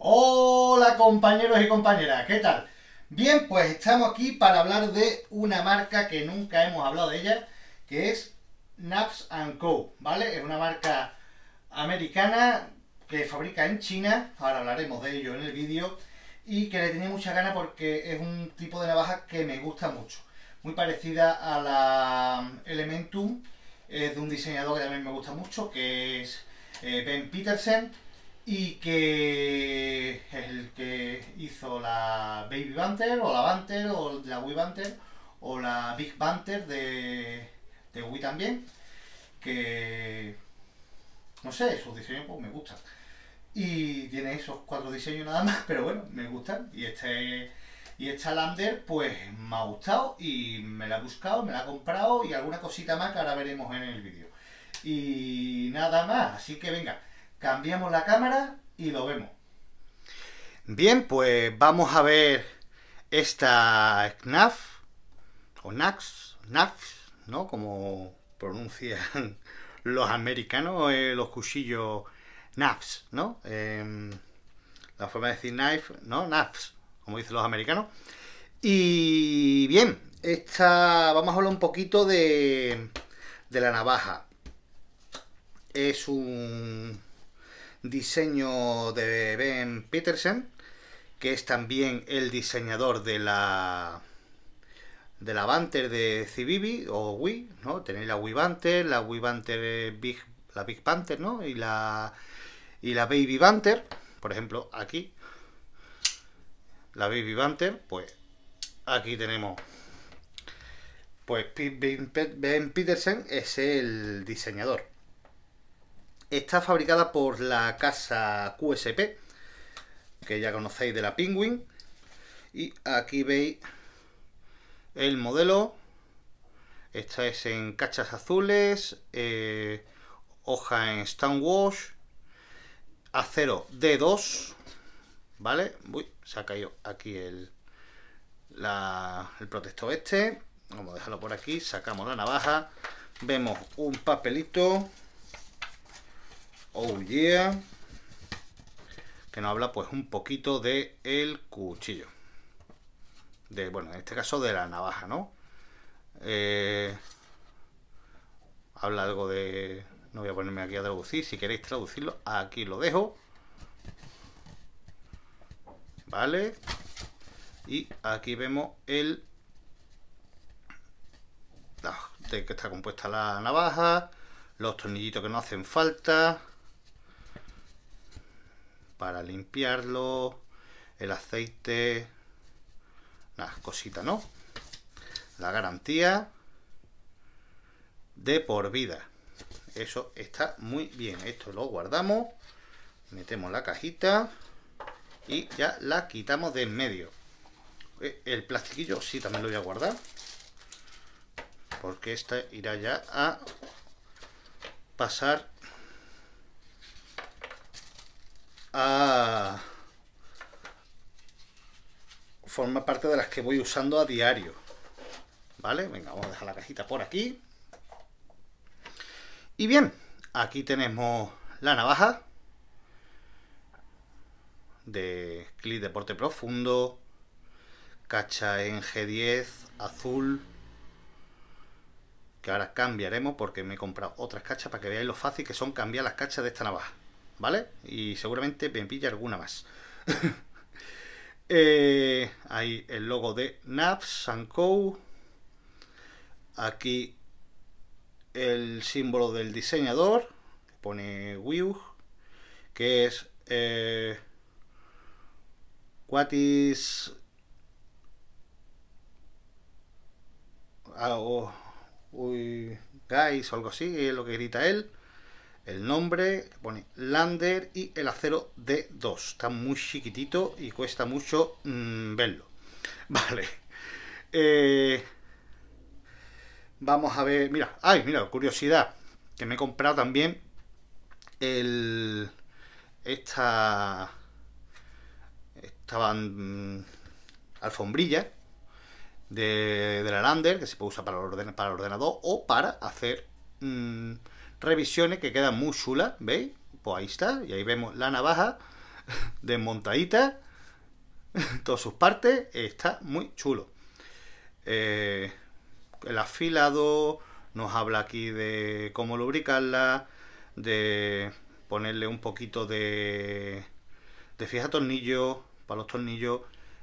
Hola compañeros y compañeras, ¿qué tal? Bien, pues estamos aquí para hablar de una marca que nunca hemos hablado de ella, que es Nabs Co, ¿vale? Es una marca americana que fabrica en China, ahora hablaremos de ello en el vídeo, y que le tenía mucha gana porque es un tipo de navaja que me gusta mucho. Muy parecida a la Elementum, es de un diseñador que también me gusta mucho, que es Ben Petersen, y que es el que hizo la Baby Banter, o la Banter, o la Wii Banter, o la Big Banter de Wii también, que no sé, sus diseños pues me gustan. Y tiene esos 4 diseños nada más, pero bueno, me gustan. Y esta Lander pues me ha gustado y me la he buscado, me la he comprado y alguna cosita más que ahora veremos en el vídeo. Y nada más, así que venga, cambiamos la cámara y lo vemos. Bien, pues vamos a ver esta KNAF, o NAF, ¿no? Como pronuncian los americanos, los cuchillos NAFs, ¿no? La forma de decir knife, ¿no? NAFs, como dicen los americanos. Y bien, vamos a hablar un poquito de la navaja. Es un diseño de Ben Petersen, que es también el diseñador de la Banter de Civivi o Wii, ¿no? Tenéis la Wii Banter, la Wii Banter Big, la Big Banter, ¿no? Y la Baby Banter, por ejemplo, aquí la Baby Banter, pues aquí tenemos, pues Ben Petersen es el diseñador. Está fabricada por la casa QSP, que ya conocéis, de la Penguin. Y aquí veis el modelo. Esta es en cachas azules, hoja en Stonewash, acero D2, ¿vale? Uy, se ha caído aquí el protector este. Vamos a dejarlo por aquí, sacamos la navaja, vemos un papelito, oh yeah, que nos habla pues un poquito de el cuchillo, bueno, en este caso de la navaja, ¿no? Habla algo de... No voy a ponerme aquí a traducir, si queréis traducirlo, aquí lo dejo, ¿vale? Y aquí vemos de que está compuesta la navaja, los tornillitos que no hacen falta para limpiarlo, el aceite, nada, cosita, ¿no? La garantía de por vida. Eso está muy bien. Esto lo guardamos, metemos la cajita y ya la quitamos de en medio. El plastiquillo sí también lo voy a guardar, porque esta irá ya a pasar a formar parte de las que voy usando a diario, ¿vale? Venga, vamos a dejar la cajita por aquí. Y bien, aquí tenemos la navaja de clic de porte profundo, cacha en G10 azul, que ahora cambiaremos porque me he comprado otras cachas para que veáis lo fácil que son cambiar las cachas de esta navaja, ¿vale? Y seguramente me pilla alguna más. Ahí el logo de Nabs Co. Aquí el símbolo del diseñador, que pone Wii, que es what is guys o algo así, es lo que grita él. El nombre, pone Lander, y el acero D2. Está muy chiquitito y cuesta mucho verlo. Vale. Vamos a ver. Mira, mira, curiosidad. Que me he comprado también esta alfombrilla de la Lander, que se puede usar para el ordenador o para hacer revisiones, que quedan muy chulas, ¿veis? Pues ahí está, y ahí vemos la navaja desmontadita, todas sus partes, está muy chulo. El afilado nos habla aquí de cómo lubricarla, de ponerle un poquito de fija tornillo para los tornillos,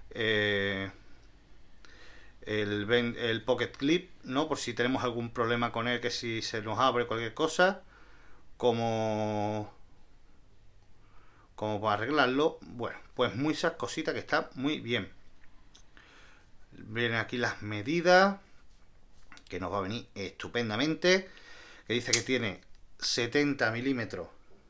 el pocket clip, ¿no? Por si tenemos algún problema con él, que si se nos abre cualquier cosa, como para arreglarlo. Bueno, pues muchas cositas que están muy bien. Vienen aquí las medidas, que nos va a venir estupendamente, que dice que tiene 70 milímetros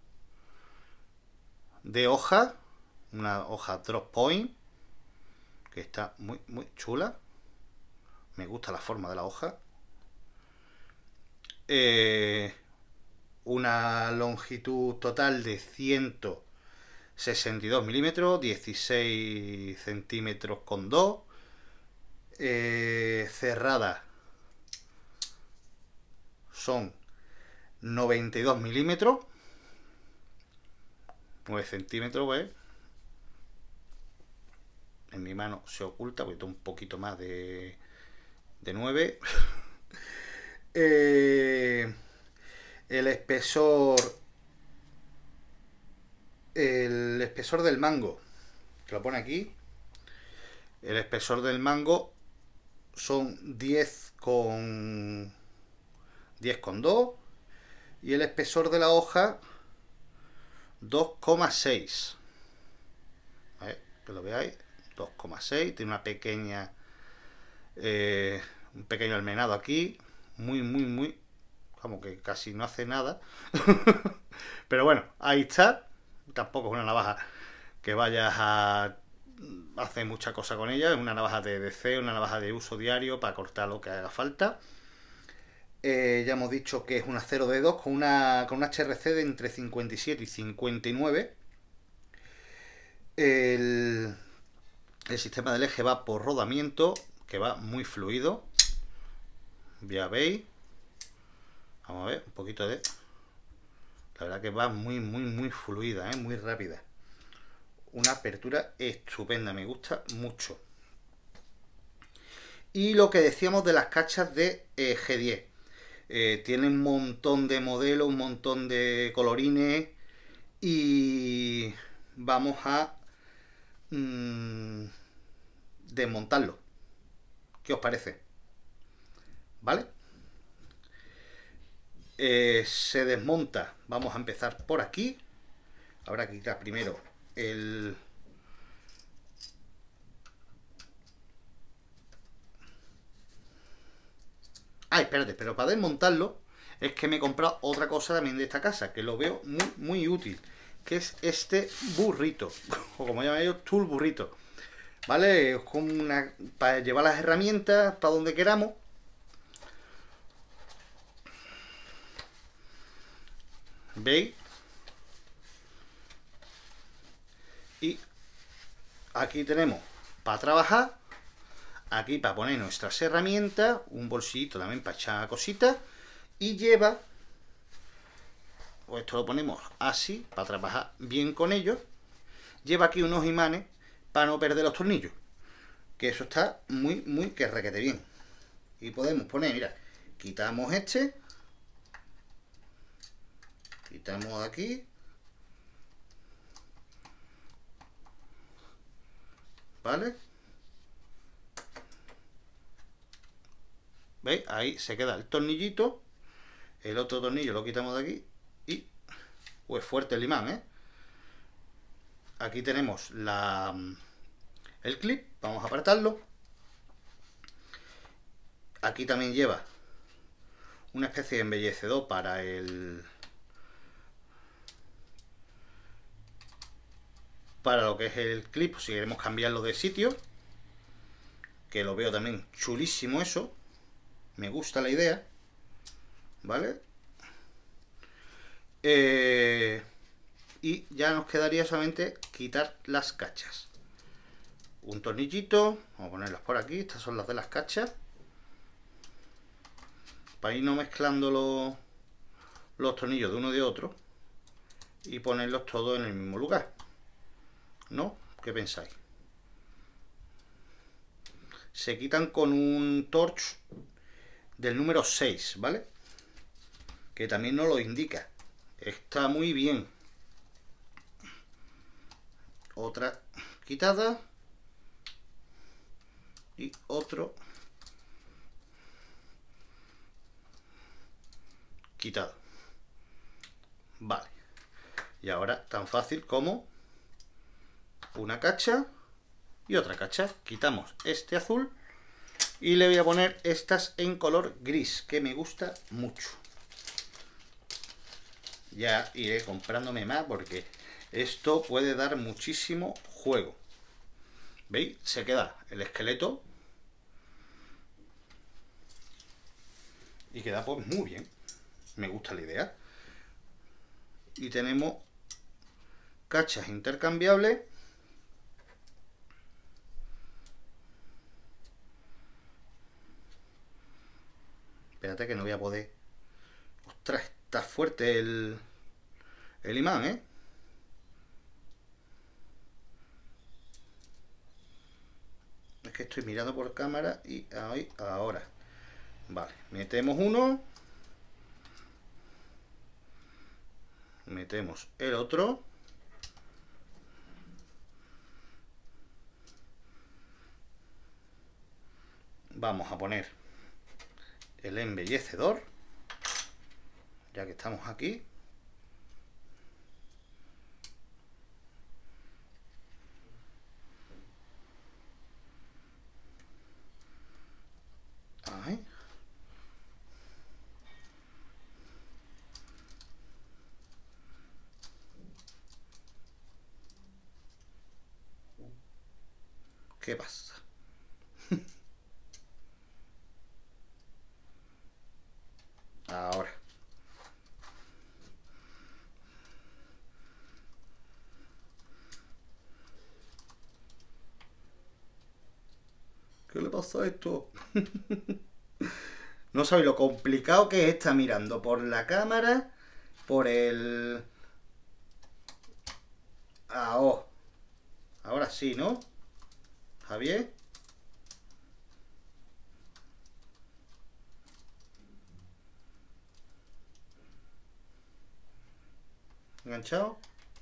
de hoja, una hoja drop point, que está muy chula. Me gusta la forma de la hoja. Una longitud total de 162 milímetros, 16 centímetros con 2. Cerrada son 92 milímetros, 9 centímetros, ¿ves? En mi mano se oculta porque tengo un poquito más de 9. El espesor del mango, que lo pone aquí. El espesor del mango son 10,2, y el espesor de la hoja 2,6. Que lo veáis, 2,6. Tiene una pequeña un pequeño almenado aquí, muy como que casi no hace nada. Pero bueno, ahí está. Tampoco es una navaja que vayas a hacer mucha cosa con ella. Es una navaja de DC, una navaja de uso diario para cortar lo que haga falta. Ya hemos dicho que es una 0D2 con una HRC de entre 57 y 59. El sistema del eje va por rodamiento, que va muy fluido. Ya veis. Vamos a ver un poquito de... La verdad que va muy fluida, muy rápida. Una apertura estupenda, me gusta mucho. Y lo que decíamos de las cachas de G10. Tiene un montón de modelos, un montón de colorines. Y vamos a desmontarlo. ¿Qué os parece? ¿Vale? Se desmonta. Vamos a empezar por aquí. Habrá que quitar primero el... espérate, pero para desmontarlo es que me he comprado otra cosa también de esta casa, que lo veo muy útil, que es este burrito, o como llaman ellos, tool burrito. ¿Vale? Es como para llevar las herramientas para donde queramos. ¿Veis? Y aquí tenemos para trabajar, aquí para poner nuestras herramientas, un bolsillito también para echar cositas, y lleva, pues esto lo ponemos así para trabajar bien con ellos. Lleva aquí unos imanes para no perder los tornillos, que eso está muy que requete bien. Y podemos poner, mira, quitamos este, quitamos aquí, ¿vale? ¿Veis? Ahí se queda el tornillito. El otro tornillo lo quitamos de aquí y... pues fuerte el imán, Aquí tenemos el clip. Vamos a apartarlo. Aquí también lleva una especie de embellecedor para lo que es el clip, si queremos cambiarlo de sitio, que lo veo también chulísimo eso. Me gusta la idea, ¿vale? Y ya nos quedaría solamente quitar las cachas. Un tornillito, vamos a ponerlas por aquí, estas son las de las cachas, para ir no mezclando los tornillos de uno y de otro y ponerlos todos en el mismo lugar. ¿no? ¿Qué pensáis? Se quitan con un torch del número 6, ¿vale? Que también nos lo indica. Está muy bien. Otra quitada. Y otro quitado. Vale. Y ahora tan fácil como una cacha y otra cacha. Quitamos este azul y le voy a poner estas en color gris, que me gusta mucho. Ya iré comprándome más porque esto puede dar muchísimo juego. ¿Veis? Se queda el esqueleto y queda pues muy bien. Me gusta la idea. Y tenemos cachas intercambiables. Espérate que no voy a poder. Ostras, está fuerte el imán, ¿eh? Es que estoy mirando por cámara y ahí, ahora. Vale, metemos uno. Metemos el otro. Vamos a poner el embellecedor, ya que estamos aquí. Ahí. ¿Qué pasa? Ahora. ¿Qué le pasa a esto? No sabéis lo complicado que es estar mirando por la cámara, por el... Ah, oh. Ahora sí, ¿no? Javier. ¿Enganchado?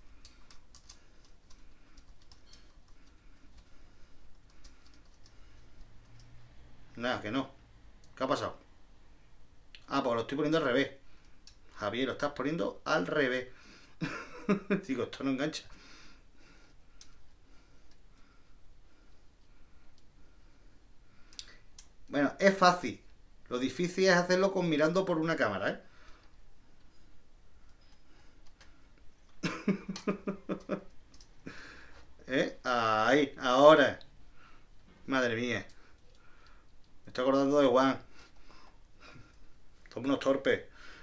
Nada, que no. ¿Qué ha pasado? Ah, pues lo estoy poniendo al revés. Javier, lo estás poniendo al revés. Digo, esto no engancha. Bueno, es fácil. Lo difícil es hacerlo con mirando por una cámara, ¿eh? Ahí, ahora. Madre mía. Me estoy acordando de Juan. Somos unos torpes.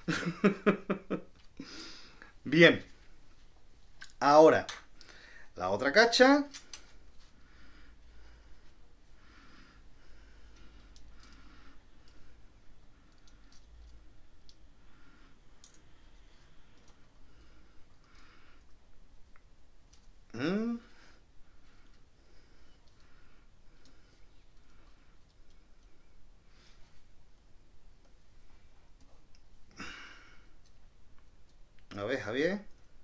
Bien. Ahora, la otra cacha. A ver, Javier.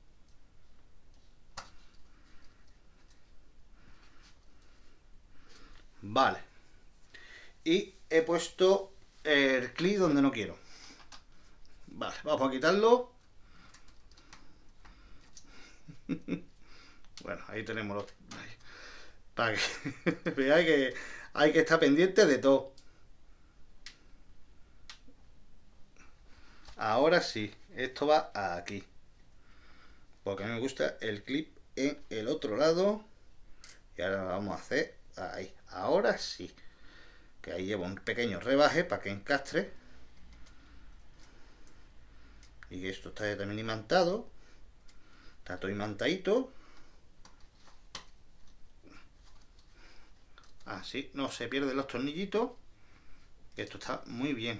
Vale. Y he puesto el clic donde no quiero. Vale, vamos a quitarlo. Bueno, ahí tenemos los... Para que veáis que hay que estar pendiente de todo. Ahora sí, esto va aquí. Porque a mí me gusta el clip en el otro lado. Y ahora lo vamos a hacer ahí. Ahora sí. Que ahí llevo un pequeño rebaje para que encastre. Y que esto está también imantado. Está todo imantadito. Así no se pierden los tornillitos. Esto está muy bien.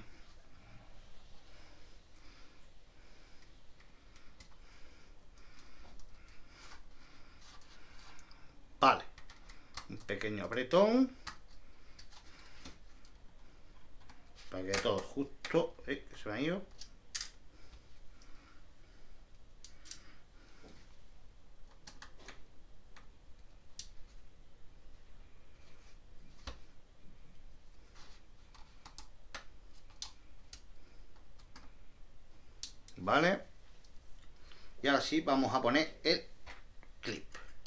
pequeño apretón. Para que quede todo justo. Que se me ha ido. Vale. Y ahora sí vamos a poner el clip.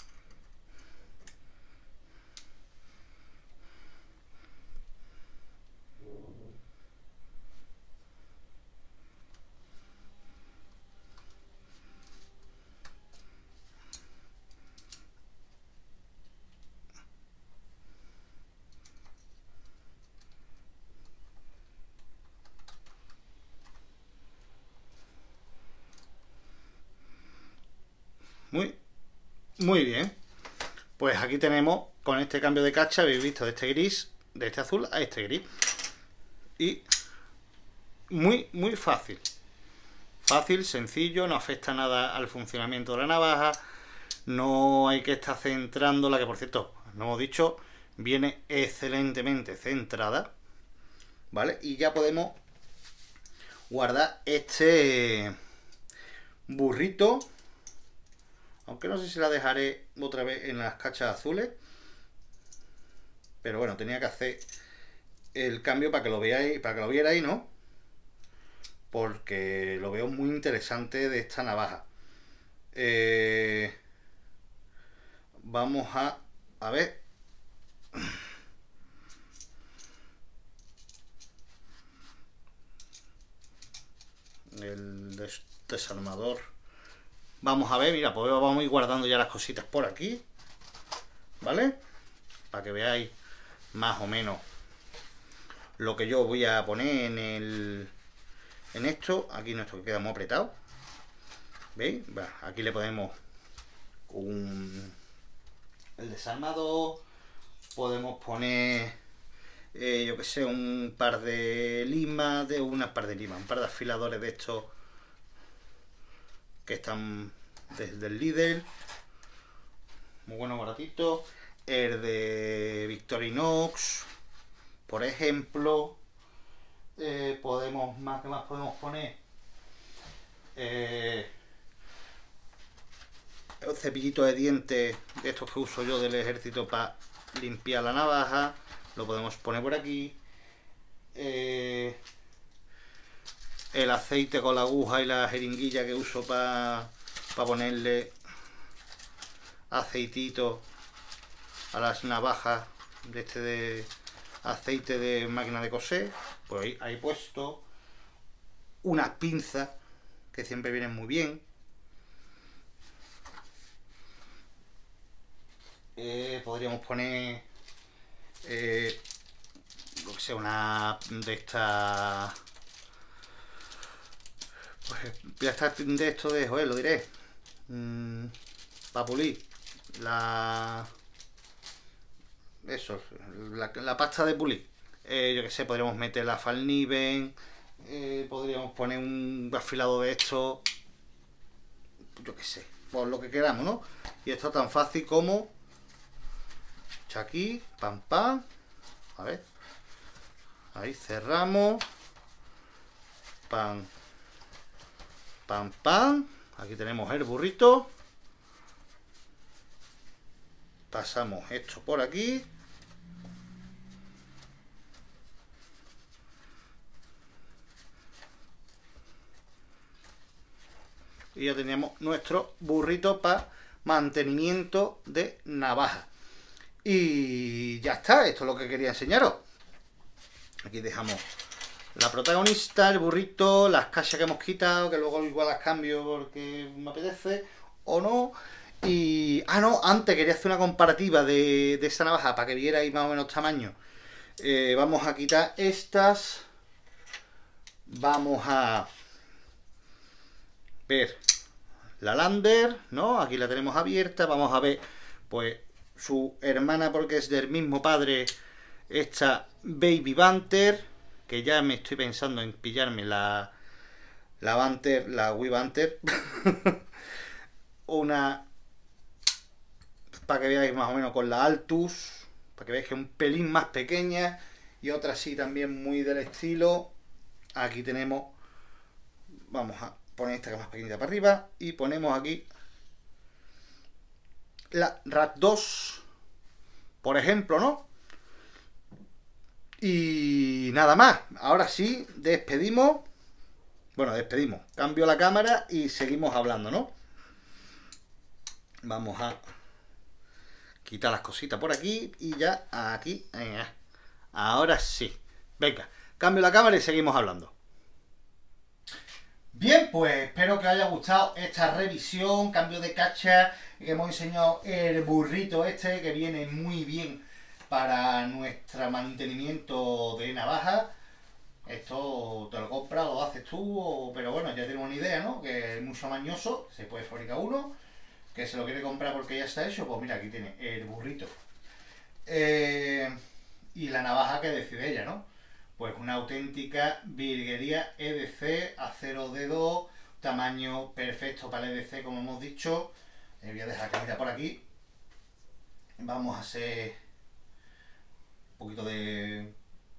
Muy bien. Pues aquí tenemos, con este cambio de cacha, habéis visto de este gris, de este azul a este gris. Y muy fácil. Fácil, sencillo, no afecta nada al funcionamiento de la navaja. No hay que estar centrándola, que por cierto, no hemos dicho, viene excelentemente centrada. ¿Vale? Y ya podemos guardar este burrito. Aunque no sé si la dejaré otra vez en las cachas azules. Pero bueno, tenía que hacer el cambio para que lo veáis, para que lo vierais, ¿no? Porque lo veo muy interesante de esta navaja. Vamos a ver. El desarmador. Vamos a ver, mira, pues vamos a ir guardando ya las cositas por aquí, ¿vale? Para que veáis más o menos lo que yo voy a poner en esto. Aquí nuestro que queda muy apretado, ¿veis? Bueno, aquí le ponemos el desarmador, podemos poner, yo que sé, un par de limas, un par de afiladores de estos que están desde el Lidl, muy bueno, baratito. El de Victorinox, por ejemplo. Podemos, ¿qué más podemos poner? El cepillito de dientes de estos que uso yo del ejército para limpiar la navaja, lo podemos poner por aquí. El aceite con la aguja y la jeringuilla que uso para ponerle aceitito a las navajas de este de aceite de máquina de coser, pues ahí puesto. Unas pinzas que siempre vienen muy bien. Podríamos poner lo que sea, una de estas, pues ya está, de esto de, joder, lo diré, para pulir la pasta de pulir. Yo que sé, podríamos meter la Falniven, podríamos poner un afilado de esto, yo que sé, por lo que queramos, ¿no? Y esto es tan fácil como aquí, pam pam, a ver, ahí cerramos, pam pam pam, aquí tenemos el burrito, pasamos esto por aquí, y ya tenemos nuestro burrito para mantenimiento de navaja. Y ya está, esto es lo que quería enseñaros. Aquí dejamos la protagonista, el burrito, las cachas que hemos quitado, que luego igual las cambio porque me apetece o no. Y... ah, no, antes quería hacer una comparativa de esta navaja para que vierais más o menos tamaño. Vamos a quitar estas. Vamos a ver la Lander, ¿no? Aquí la tenemos abierta. Vamos a ver, pues, su hermana, porque es del mismo padre, esta Baby Banter, que ya me estoy pensando en pillarme la Banter, la Wii Banter. Una, para que veáis más o menos, con la Altus, para que veáis que es un pelín más pequeña, y otra sí también muy del estilo. Aquí tenemos, vamos a poner esta que es más pequeñita para arriba, y ponemos aquí la RAT 2, por ejemplo, ¿no? Y nada más, ahora sí, despedimos. Bueno, despedimos, cambio la cámara y seguimos hablando, ¿no? Vamos a quitar las cositas por aquí y ya aquí. Ahora sí. Venga, cambio la cámara y seguimos hablando. Bien, pues espero que os haya gustado esta revisión, cambio de cacha, que hemos enseñado el burrito este, que viene muy bien para nuestro mantenimiento de navaja. Esto te lo compras, lo haces tú, pero bueno, ya tenemos una idea, ¿no? Que es mucho mañoso, se puede fabricar uno, que se lo quiere comprar porque ya está hecho, pues mira, aquí tiene el burrito. Y la navaja que decide ella, ¿no? Pues una auténtica virguería EDC, acero dedo, tamaño perfecto para el EDC, como hemos dicho. Voy a dejar la camita por aquí. Vamos a hacer un poquito de...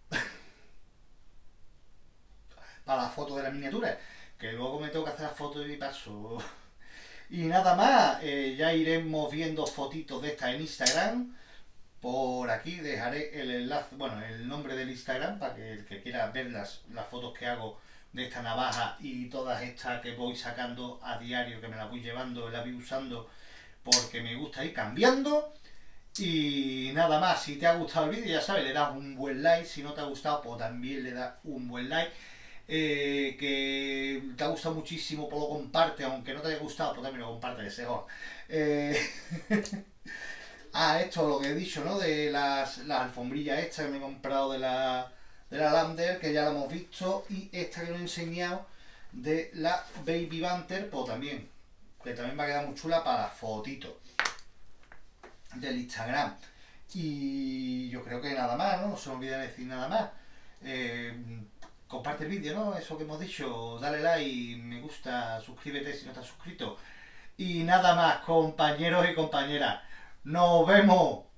para la foto de la miniatura, que luego me tengo que hacer la foto de mi paso. Y nada más, ya iremos viendo fotitos de esta en Instagram. Por aquí dejaré el enlace, bueno, el nombre del Instagram para que el que quiera ver las fotos que hago de esta navaja y todas estas que voy sacando a diario, que me las voy llevando, las voy usando porque me gusta ir cambiando. Y nada más, si te ha gustado el vídeo, ya sabes, le das un buen like. Si no te ha gustado, pues también le das un buen like. Que te ha gustado muchísimo, pues lo comparte. Aunque no te haya gustado, pues también lo comparte, que se joda. Esto lo que he dicho, ¿no? De las alfombrillas estas que me he comprado de la Lander, que ya la hemos visto. Y esta que os he enseñado de la Baby Banter, pues también, que también va a quedar muy chula para las fotitos del Instagram. Y yo creo que nada más, ¿no? No se me olvida decir nada más. Comparte el vídeo, ¿no? Eso que hemos dicho, dale like, me gusta, suscríbete si no estás suscrito. Y nada más, compañeros y compañeras. ¡Nos vemos!